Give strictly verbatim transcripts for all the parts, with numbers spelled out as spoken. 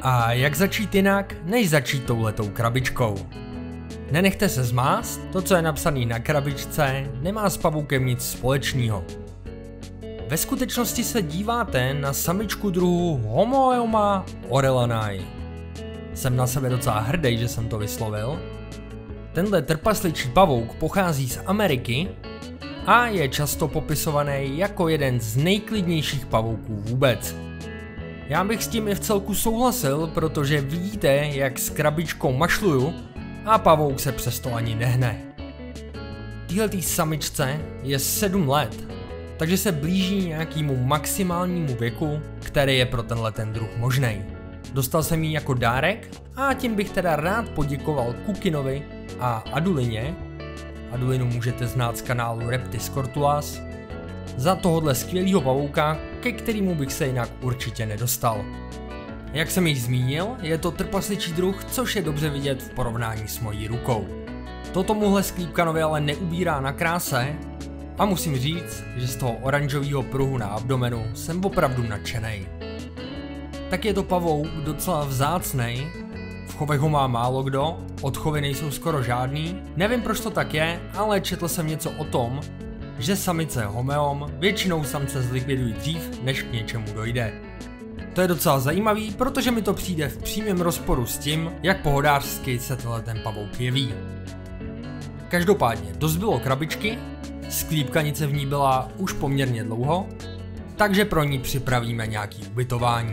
A jak začít jinak, než začít touhletou krabičkou? Nenechte se zmást, to, co je napsané na krabičce, nemá s pavoukem nic společného. Ve skutečnosti se díváte na samičku druhu Homoeoma orellanae. Jsem na sebe docela hrdý, že jsem to vyslovil. Tenhle trpasličí pavouk pochází z Ameriky a je často popisovaný jako jeden z nejklidnějších pavouků vůbec. Já bych s tím i v celku souhlasil, protože vidíte, jak s krabičkou mašluju a pavouk se přesto ani nehne. Téhletý samičce je sedm let, takže se blíží nějakému maximálnímu věku, který je pro tenhle ten druh možný. Dostal jsem ji jako dárek a tím bych teda rád poděkoval Kukinovi a Adulině, Adulinu můžete znát z kanálu Reptis Cortulas, za tohohle skvělého pavouka, ke kterému bych se jinak určitě nedostal. Jak jsem již zmínil, je to trpasličí druh, což je dobře vidět v porovnání s mojí rukou. To tomuhle sklípkanovi ale neubírá na kráse a musím říct, že z toho oranžového pruhu na abdomenu jsem opravdu nadšenej. Tak je to pavouk docela vzácnej, v chovech ho má málo kdo, odchovy nejsou skoro žádný, nevím proč to tak je, ale četl jsem něco o tom, že samice homeom většinou samce zlikvidují dřív, než k něčemu dojde. To je docela zajímavý, protože mi to přijde v přímém rozporu s tím, jak pohodářsky se tenhle ten pavouk jeví. Každopádně dost bylo krabičky, sklípkanice v ní byla už poměrně dlouho, takže pro ní připravíme nějaký ubytování.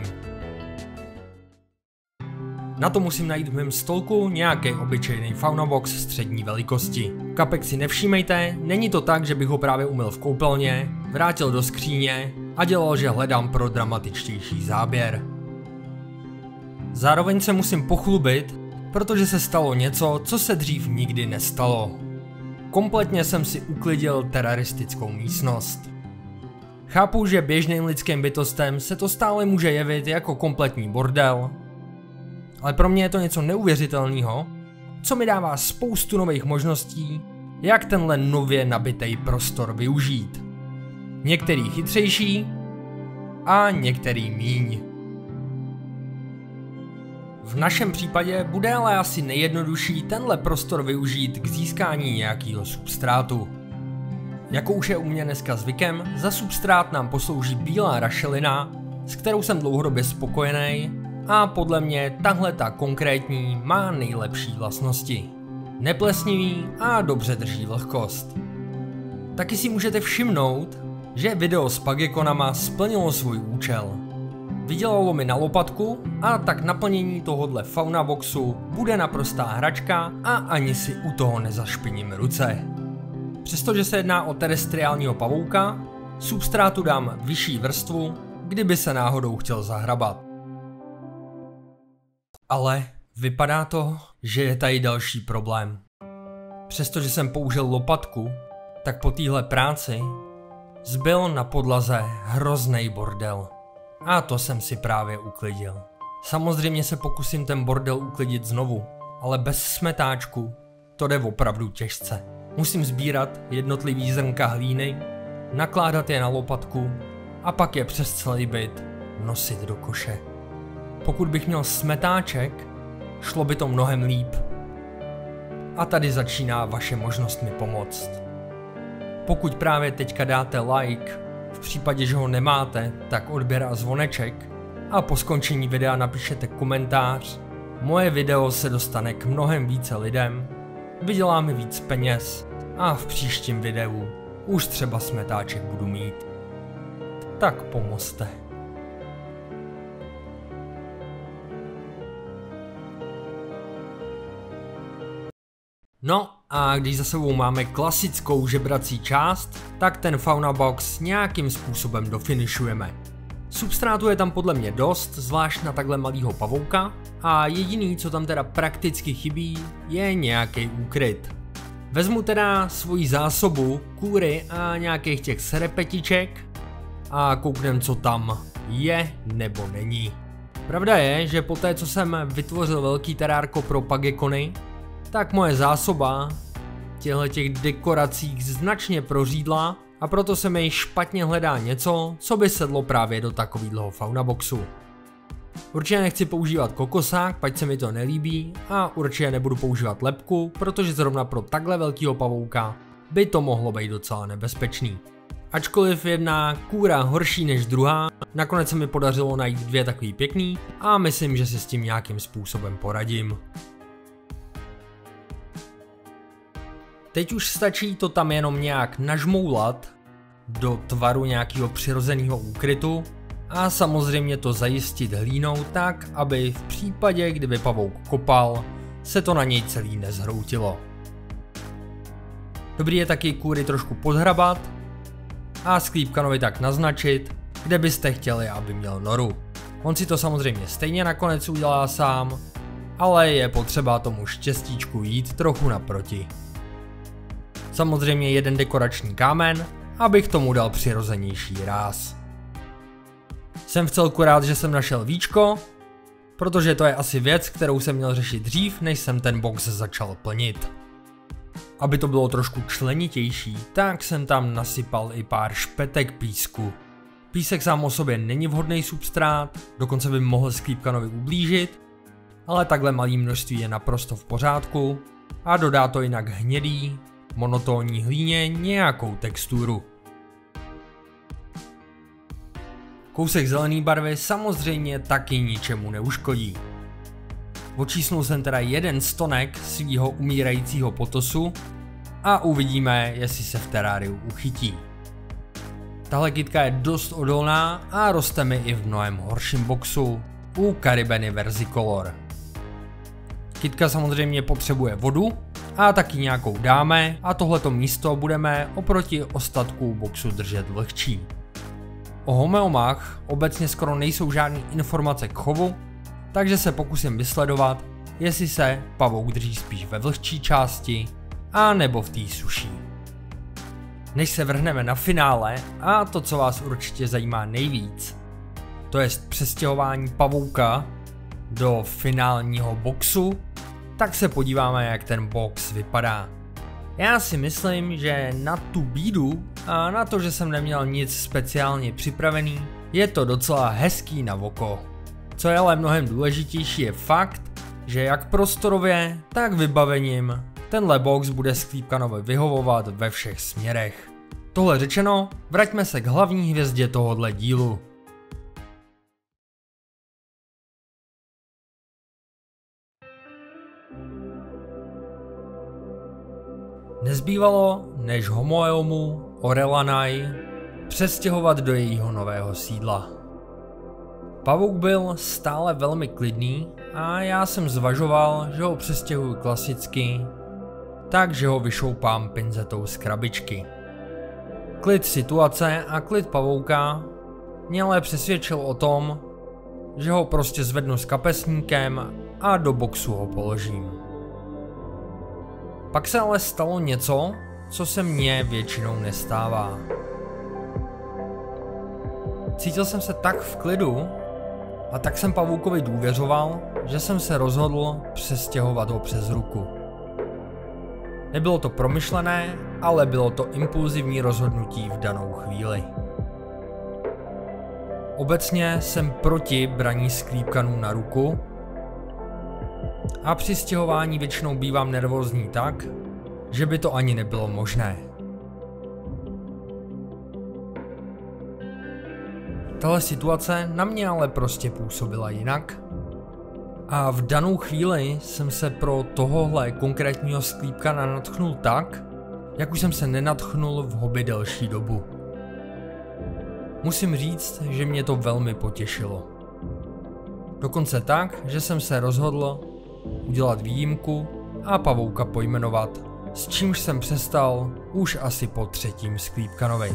Na to musím najít v mém stolku nějaký obyčejný faunabox střední velikosti. Kapek si nevšímejte, není to tak, že bych ho právě umyl v koupelně, vrátil do skříně a dělal, že hledám pro dramatičtější záběr. Zároveň se musím pochlubit, protože se stalo něco, co se dřív nikdy nestalo. Kompletně jsem si uklidil teraristickou místnost. Chápu, že běžným lidským bytostem se to stále může jevit jako kompletní bordel, ale pro mě je to něco neuvěřitelného, co mi dává spoustu nových možností, jak tenhle nově nabitej prostor využít. Některý chytřejší a některý míň. V našem případě bude ale asi nejjednodušší tenhle prostor využít k získání nějakého substrátu. Jako už je u mě dneska zvykem, za substrát nám poslouží bílá rašelina, s kterou jsem dlouhodobě spokojený, a podle mě tahle ta konkrétní má nejlepší vlastnosti. Neplesnivý a dobře drží vlhkost. Taky si můžete všimnout, že video s pagekonama splnilo svůj účel. Vydělalo mi na lopatku a tak naplnění tohohle faunaboxu bude naprostá hračka a ani si u toho nezašpiním ruce. Přestože se jedná o terestriálního pavouka, substrátu dám vyšší vrstvu, kdyby se náhodou chtěl zahrabat. Ale vypadá to, že je tady další problém. Přestože jsem použil lopatku, tak po téhle práci zbyl na podlaze hrozný bordel. A to jsem si právě uklidil. Samozřejmě se pokusím ten bordel uklidit znovu, ale bez smetáčku to jde opravdu těžce. Musím sbírat jednotlivý zrnka hlíny, nakládat je na lopatku a pak je přes celý byt nosit do koše. Pokud bych měl smetáček, šlo by to mnohem líp. A tady začíná vaše možnost mi pomoct. Pokud právě teďka dáte like, v případě, že ho nemáte, tak odběr a zvoneček a po skončení videa napíšete komentář, moje video se dostane k mnohem více lidem, vydělá mi víc peněz a v příštím videu už třeba smetáček budu mít. Tak pomozte. No a když za sebou máme klasickou žebrací část, tak ten faunabox nějakým způsobem dofinišujeme. Substrátu je tam podle mě dost, zvlášť na takhle malýho pavouka, a jediný, co tam teda prakticky chybí, je nějaký úkryt. Vezmu teda svoji zásobu kůry a nějakých těch serepetiček a kouknem, co tam je nebo není. Pravda je, že poté, co jsem vytvořil velký terárko pro pagekony, tak moje zásoba těchto dekoracích značně prořídla a proto se mi špatně hledá něco, co by sedlo právě do takového faunaboxu. Určitě nechci používat kokosák, pač se mi to nelíbí, a určitě nebudu používat lebku, protože zrovna pro takhle velkýho pavouka by to mohlo být docela nebezpečný. Ačkoliv jedna kůra horší než druhá, nakonec se mi podařilo najít dvě takový pěkný a myslím, že si s tím nějakým způsobem poradím. Teď už stačí to tam jenom nějak nažmoulat do tvaru nějakého přirozeného úkrytu a samozřejmě to zajistit hlínou tak, aby v případě, kdyby pavouk kopal, se to na něj celý nezhroutilo. Dobrý je taky kůry trošku podhrabat a sklípkanovi tak naznačit, kde byste chtěli, aby měl noru. On si to samozřejmě stejně nakonec udělá sám, ale je potřeba tomu štěstíčku jít trochu naproti. Samozřejmě jeden dekorační kámen, abych tomu dal přirozenější ráz. Jsem vcelku rád, že jsem našel víčko, protože to je asi věc, kterou jsem měl řešit dřív, než jsem ten box začal plnit. Aby to bylo trošku členitější, tak jsem tam nasypal i pár špetek písku. Písek sám o sobě není vhodný substrát, dokonce by mohl sklípkanovi ublížit, ale takhle malý množství je naprosto v pořádku a dodá to jinak hnědý, monotónní hlíně nějakou texturu. Kousek zelené barvy samozřejmě taky ničemu neuškodí. Očísnul jsem teda jeden stonek svýho umírajícího potosu a uvidíme, jestli se v teráriu uchytí. Tahle kytka je dost odolná a roste mi i v mnohem horším boxu u Caribeny Versicolor. Kytka samozřejmě potřebuje vodu a taky nějakou dáme a tohleto místo budeme oproti ostatku boxu držet vlhčí. O homeomách obecně skoro nejsou žádné informace k chovu, takže se pokusím vysledovat, jestli se pavouk drží spíš ve vlhčí části a nebo v té suší. Než se vrhneme na finále a to, co vás určitě zajímá nejvíc, to je přestěhování pavouka do finálního boxu, tak se podíváme, jak ten box vypadá. Já si myslím, že na tu bídu a na to, že jsem neměl nic speciálně připravený, je to docela hezký na oko. Co je ale mnohem důležitější je fakt, že jak prostorově, tak vybavením tenhle box bude sklípkanovi vyhovovat ve všech směrech. Tohle řečeno, vraťme se k hlavní hvězdě tohohle dílu. Nezbývalo, než Homoeomu Orelanae přestěhovat do jejího nového sídla. Pavouk byl stále velmi klidný a já jsem zvažoval, že ho přestěhuji klasicky, takže ho vyšoupám pinzetou z krabičky. Klid situace a klid pavouka mě ale přesvědčil o tom, že ho prostě zvednu s kapesníkem a do boxu ho položím. Pak se ale stalo něco, co se mně většinou nestává. Cítil jsem se tak v klidu a tak jsem pavoukovi důvěřoval, že jsem se rozhodl přestěhovat ho přes ruku. Nebylo to promyšlené, ale bylo to impulzivní rozhodnutí v danou chvíli. Obecně jsem proti braní sklípkanů na ruku a při stěhování většinou bývám nervózní tak, že by to ani nebylo možné. Tahle situace na mě ale prostě působila jinak a v danou chvíli jsem se pro tohohle konkrétního sklípkana nadchnul tak, jak už jsem se nenadchnul v hobby delší dobu. Musím říct, že mě to velmi potěšilo. Dokonce tak, že jsem se rozhodl udělat výjimku a pavouka pojmenovat, s čímž jsem přestal už asi po třetím sklípkanovi.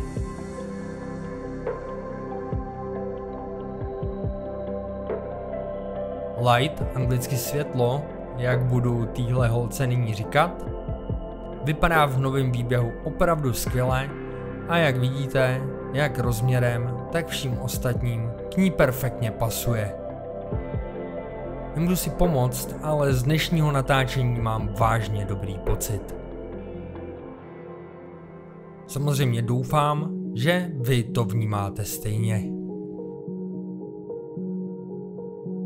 Light, anglicky světlo, jak budu týhle holce nyní říkat, vypadá v novém výběhu opravdu skvěle a jak vidíte, jak rozměrem, tak vším ostatním k ní perfektně pasuje. Nemůžu si pomoct, ale z dnešního natáčení mám vážně dobrý pocit. Samozřejmě doufám, že vy to vnímáte stejně.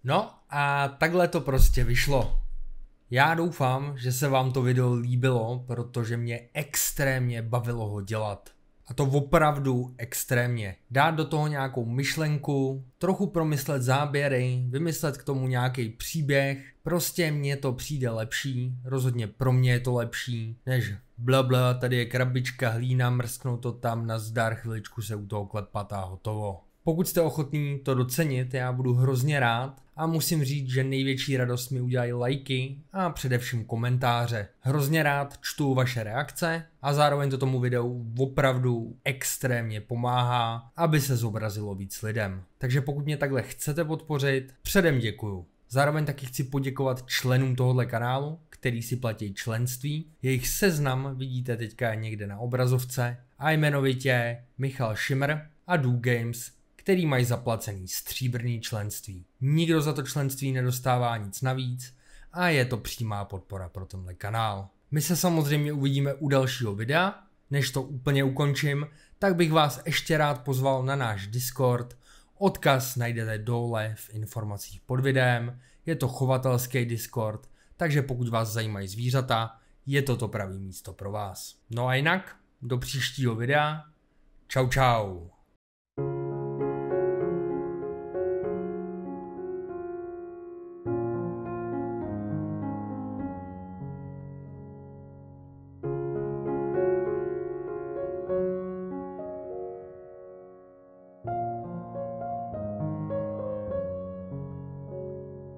No a takhle to prostě vyšlo. Já doufám, že se vám to video líbilo, protože mě extrémně bavilo ho dělat. A to opravdu extrémně. Dát do toho nějakou myšlenku, trochu promyslet záběry, vymyslet k tomu nějaký příběh. Prostě mně to přijde lepší, rozhodně pro mě je to lepší, než blabla, tady je krabička, hlína, mrsknout to tam, nazdar, chviličku se u toho klepat a hotovo. Pokud jste ochotní to docenit, já budu hrozně rád a musím říct, že největší radost mi udělají lajky a především komentáře. Hrozně rád čtu vaše reakce a zároveň to tomu videu opravdu extrémně pomáhá, aby se zobrazilo víc lidem. Takže pokud mě takhle chcete podpořit, předem děkuju. Zároveň taky chci poděkovat členům tohohle kanálu, který si platí členství. Jejich seznam vidíte teďka někde na obrazovce a jmenovitě Michal Šimr a Do Games, který mají zaplacený stříbrný členství. Nikdo za to členství nedostává nic navíc a je to přímá podpora pro tenhle kanál. My se samozřejmě uvidíme u dalšího videa. Než to úplně ukončím, tak bych vás ještě rád pozval na náš Discord. Odkaz najdete dole v informacích pod videem. Je to chovatelský Discord, takže pokud vás zajímají zvířata, je to to pravý místo pro vás. No a jinak, do příštího videa. Čau čau.